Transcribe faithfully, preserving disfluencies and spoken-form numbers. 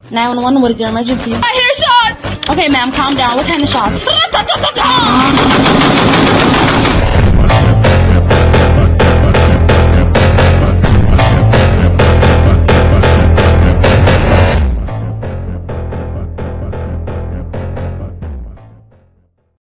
nine one one, what is your emergency? I hear shots! Okay, ma'am, calm down. What kind of shots?